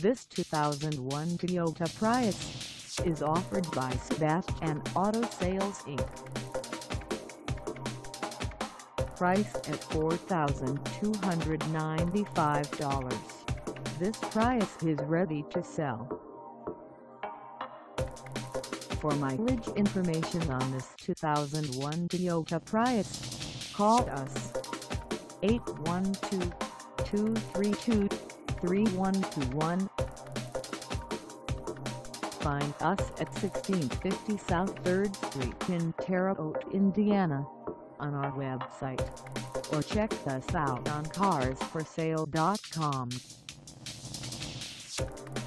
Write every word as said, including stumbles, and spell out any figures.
This two thousand one Toyota Prius is offered by SEBASTIAN Auto Sales Incorporated. Priced at four thousand two hundred ninety-five dollars, this Prius is ready to sell. For mileage information on this two thousand one Toyota Prius, call us eight one two, two three two, three one two one. Find us at sixteen fifty South third Street in Terre Haute, Indiana, on our website, or check us out on cars for sale dot com.